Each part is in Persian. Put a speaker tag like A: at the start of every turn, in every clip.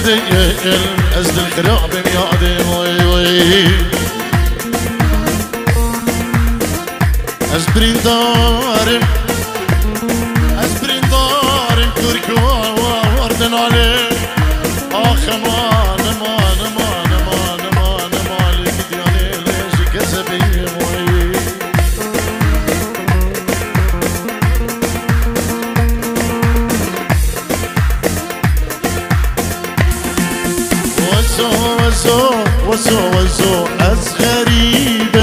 A: ديل أزد الخراب ميادي وي وي أزبرين دارم تركوا وردن عليه آخ مان لقيت عليه ليش كسبي وي وزو از غريبة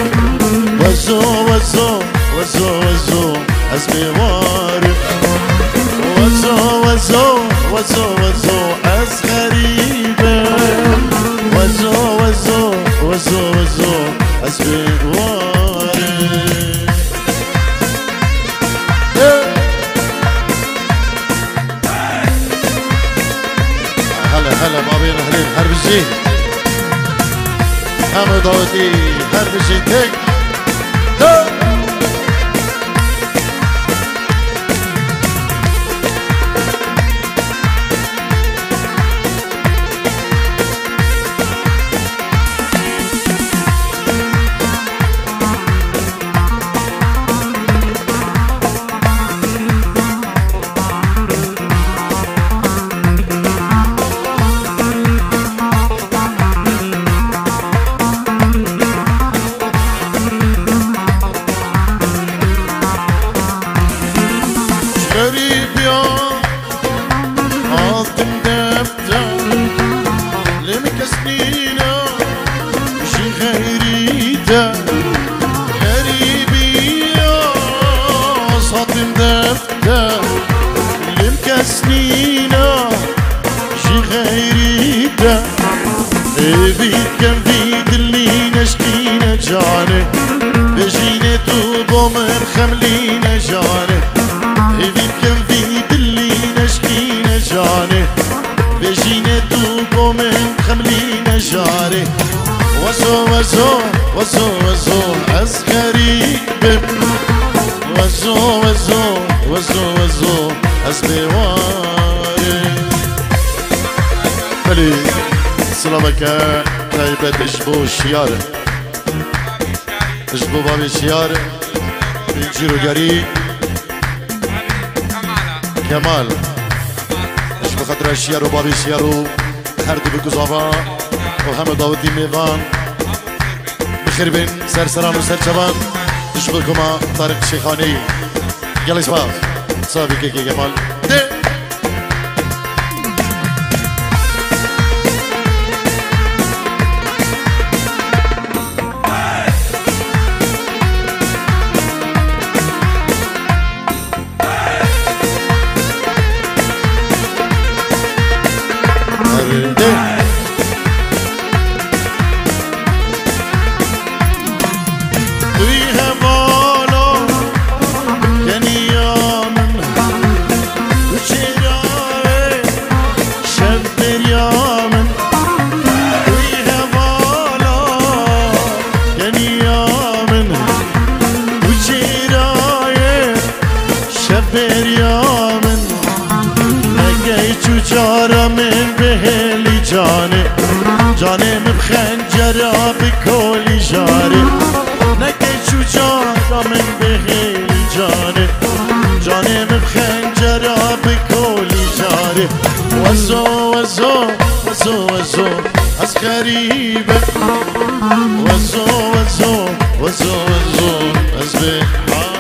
A: وزو از بوارم وزو از غريبة وزو از بوارم هلا ما بين اهلين هربجين هم داوتي هربجين تك وزو از غريبة وزو از بوارم بلي سلامك طيبة تجبو شيارة تجبو بابي شيارة بنجيرو قري كمال تجبو خطر شيارو بابي شيارو هردو بقزابا وهم داودي ميوان بخير سر سران و سر چبان تشبكما طارق شيخاني يلا اسباق صافي كيكي جمال جانم بخنجرا بكولي جاري نكي شجارة من بهيلي جاري جانم بخنجرا بكولي جاري وزو از غريبة وزو از بحالي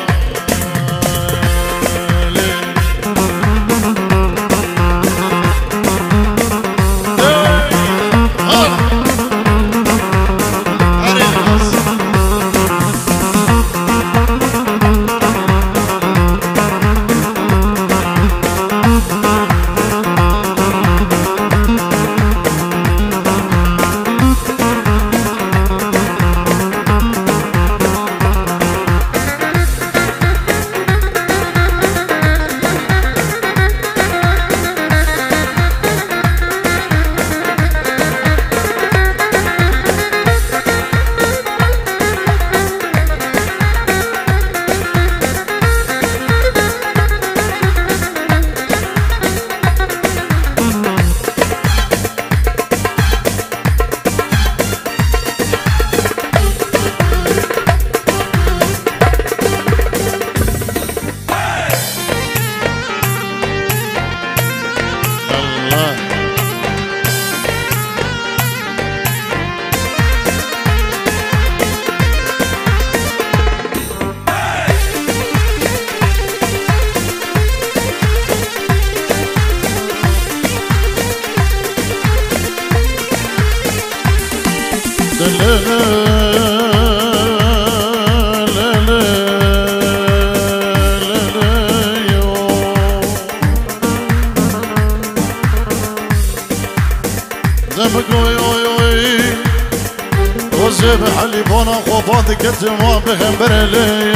A: وزبح اللي بونا خوبات كتما بهم برلي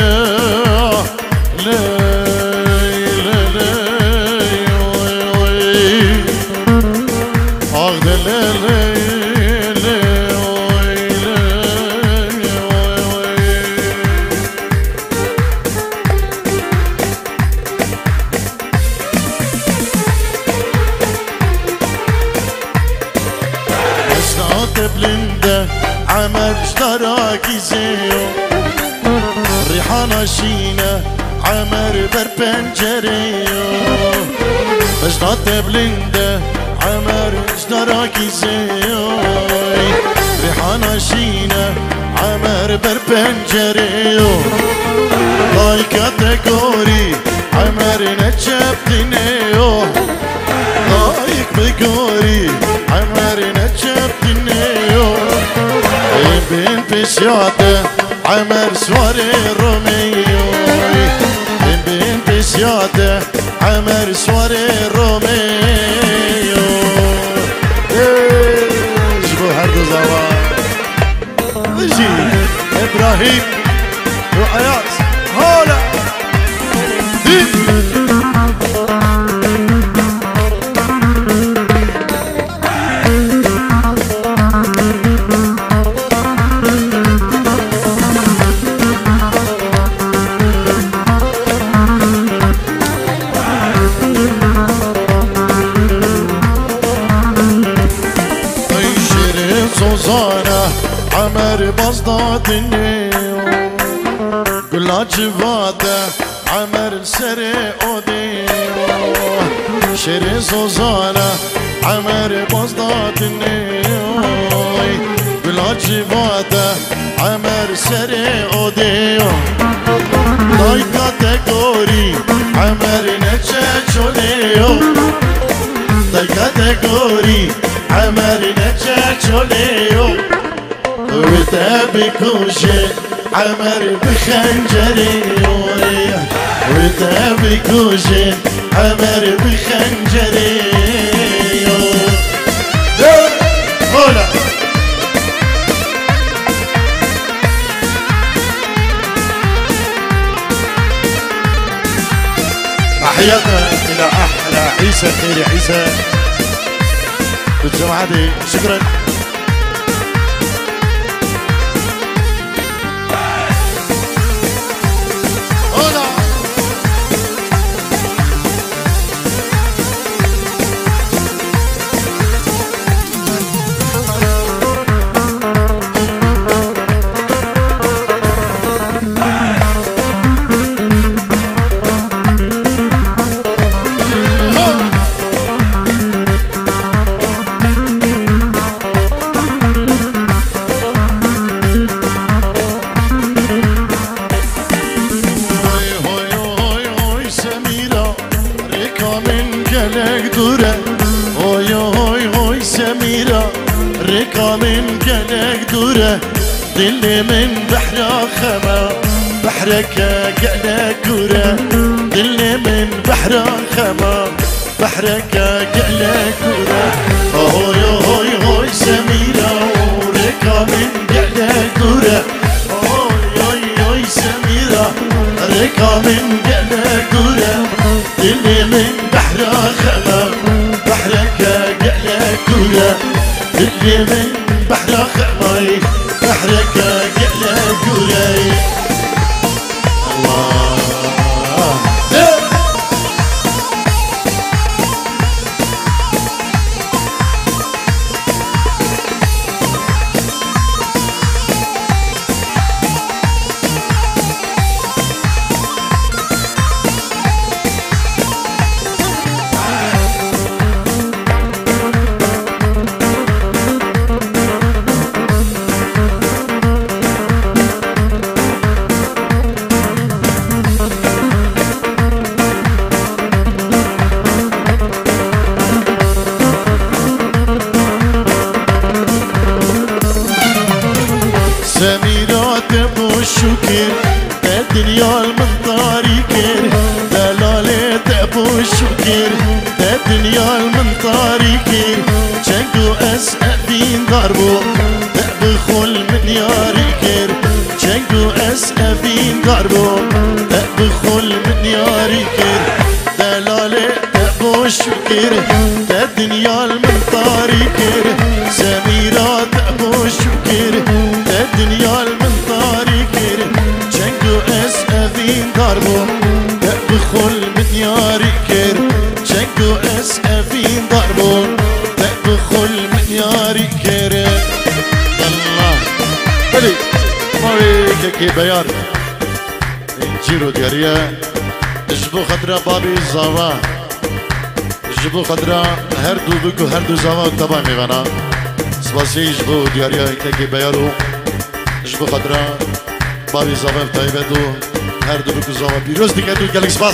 A: عمر اشتراكي زيو ريحانة شينة عمر بربنجريو بجنات بلندة عمر اشتراكي زيو ريحانة شينة عمر بربنجريو لاي كاتيجوري عمر نجبتنيو لايك بيجوري عمر نجبتنيو بين بسيادة عمر سواري روميو بين بسيادة عمر سواري روميو شبو هردو زوار جي إبراهيم وآيات هولا عمر بصدات النيو كلها جفاته عمر السري اوديو شري صوصانه عمر بصدات النيو كلها جفاته عمر السري اوديو لاي كاتيجوري عمر نتشاتشوليو لاي كاتيجوري عمر نتشاتشوليو وتابي كوشي عمر بخنجري وتابي كوشي عمر بخنجري هولا تحياتنا الى احلى عيسى خيري عيسى بالجمعة دي شكرا من قلق دوره دلي من بحر خما بحرك قلق دوره دلي من بحر خما بحرك قلق دوره هوي هوي هوي سميرة وركا من قلق دوره هوي هوي هوي سميرة ركا من قلق دوره دلي من بحر خما بحرك قلق دوره اللي من بحر خماي بحرك قلة قولاي الله الشكر الدنيا المنطاري كير دلالة أبو الشكر الدنيا المنطاري كير شنقو أسأفين ضربو بخل من ياري كير شنقو أسأفين ضربو بخل من ياري كير دلالة أبو الشكر الدنيا المنطاري كير سميرات أبو الشكر الدنيا المنطاري كير شنقو أسأفين ضربو بخل من ياري كير شنقو أسأفين ضربو بخل من ياري كير الله هلي ماري كي بيار انجيرو دياريا جبو خضرا بابي زاوا جبو خضرا هر دو بكو هر دو زاوا تبا ميوانا سباسي جبو دياريا كي بيارو جبو خضرا بابي زاوا تايبدو هر دو بكو زاوا بيروز ديكتو گلك سپاس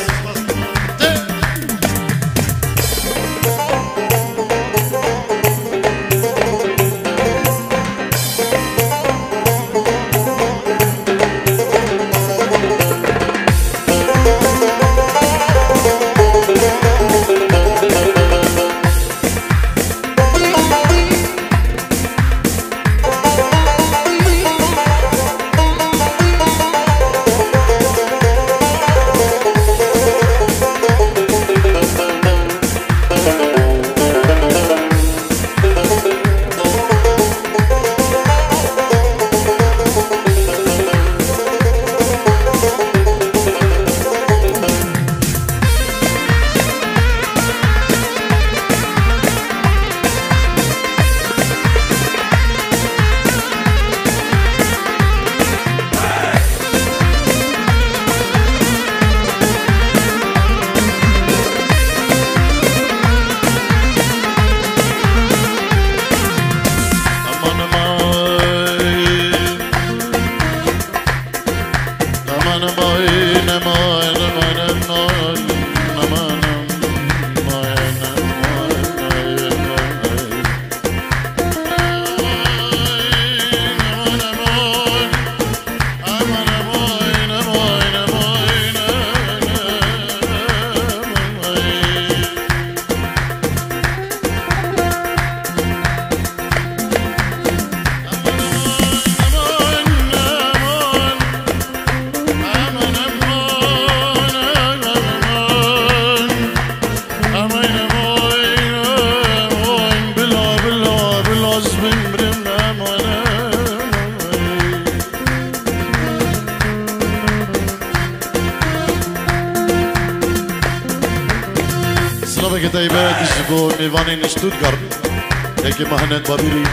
A: سلامك طيبات الجبون ميفانين شتوتغارت هيك مهند بابيري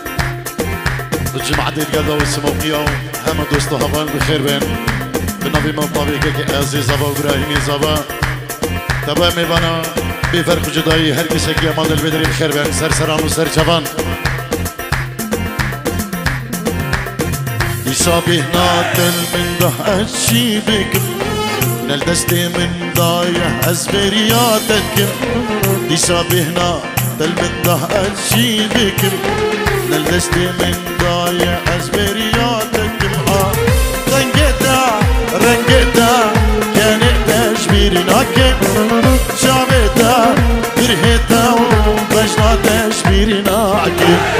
A: الجمعة تتقضى والسموقية هم دوستو هفان بخير بين بالنبي من طبيعك هيك عزيز زبا وابراهيمي زبا تبا ميفانا بفرق جداي هر كسي كي اماد البدري بخير بين سر سران وسر جوان يصابي ناتل من ده اشي بكم نلدستي من ضايع أزبرياتك يصابي ناتل من ده اشي بكم نلدستي من ضايع أزبرياتك رنجتا كانت تشبيرناك شعبتا برهتا وبجنا تشبيرناك